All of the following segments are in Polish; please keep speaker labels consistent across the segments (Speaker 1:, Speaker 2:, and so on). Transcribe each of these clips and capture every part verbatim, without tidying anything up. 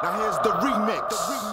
Speaker 1: Now here's the remix.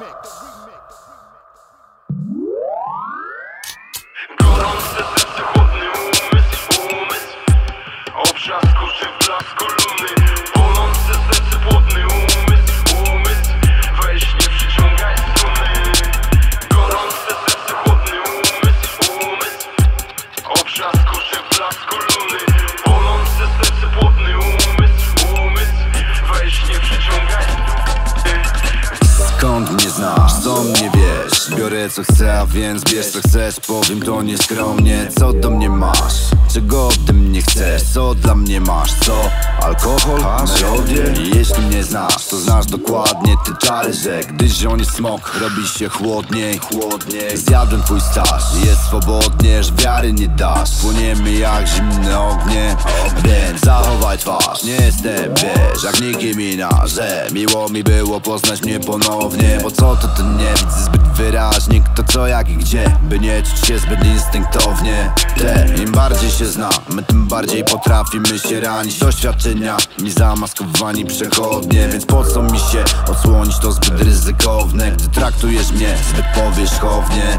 Speaker 2: Gorące serce, chłodny umysł, umysł obrzasku czy blasku luny. Bolące serce, chłodny umysł, umysł weź nie przyciągaj struny. Gorące serce, chłodny umysł, umysł obrzasku czy blasku luny. Bolące serce, chłodny umysł, umysł weź nie przyciągaj struny.
Speaker 3: Skąd mnie znasz, co mnie wiesz? Biorę co chcę, a więc bierz co chcesz. Powiem to nieskromnie, co do mnie masz? Czego ode mnie chcesz? Co dla mnie masz? Co? Alkohol? Melodię? Jeśli mnie znasz, to znasz dokładnie te czary, że gdy zionie smok, robi się chłodniej, chłodniej. Zjadłem twój staż, jest swobodnie, że wiary nie dasz. Płoniemy jak zimne ognie, więc zachowaj twarz. Nie jestem, wiesz, jak nikim inna, że miło mi było poznać mnie ponownie. Bo co to to nie widzę zbyt wyraźnie, kto co jak i gdzie, by nie czuć się zbyt instynktownie. Te, im bardziej się znamy, tym bardziej potrafimy się ranić. Doświadczenia mi zamaskowani przechodnie, więc po co mi się odsłonić, to zbyt ryzykowne, gdy traktujesz mnie zbyt powierzchownie.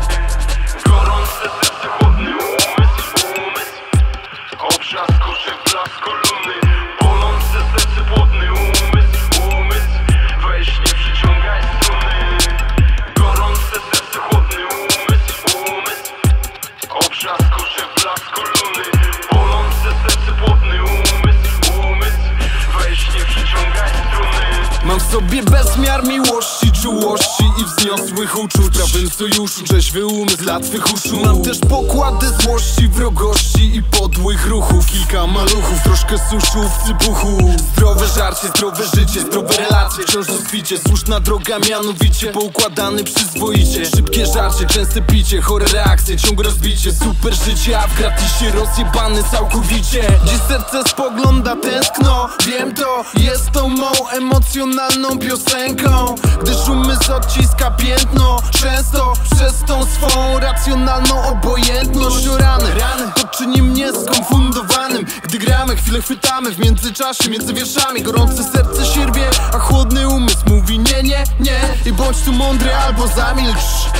Speaker 2: Gorące serce, chłodny umysł, umysł obrzasku czy blasku luny. Bolące serce, chłodny umysł, umysł weź nie przyciągaj struny. Gorące serce, chłodny umysł, umysł obrzasku czy blasku luny. Bolące serce, chłodny umysł, umysł weź nie przyciągaj struny.
Speaker 4: Mam w sobie bezmiar miłości, czułości i wzniosłych uczuć. W prawym sojuszu trzeźwy umysł lat twych uszu. Mam też pokłady złości, wrogości i podłych ruchów. Kilka maluchów, troszkę suszu w cybuchu. Zdrowe żarcie, zdrowe życie, zdrowe relacje, wciąż rozkwicie. Słuszna droga mianowicie, poukładany przyzwoicie. Szybkie żarcie, częste picie, chore reakcje, ciągłe rozbicie. Super życie, a w gratisie rozjebany całkowicie. Dziś serce spogląda tęskno, wiem to, jest tą mą emocjonalną piosenką. Gdyż umysł odciska piętno, często przez tą swą racjonalną obojętność. O rany, to czyni mnie skonfundowanym. Gdy gramy, chwilę chwytamy w międzyczasie, między wierszami. Gorące serce sierwie, a chłodny umysł mówi nie, nie, nie. I bądź tu mądry albo zamilcz.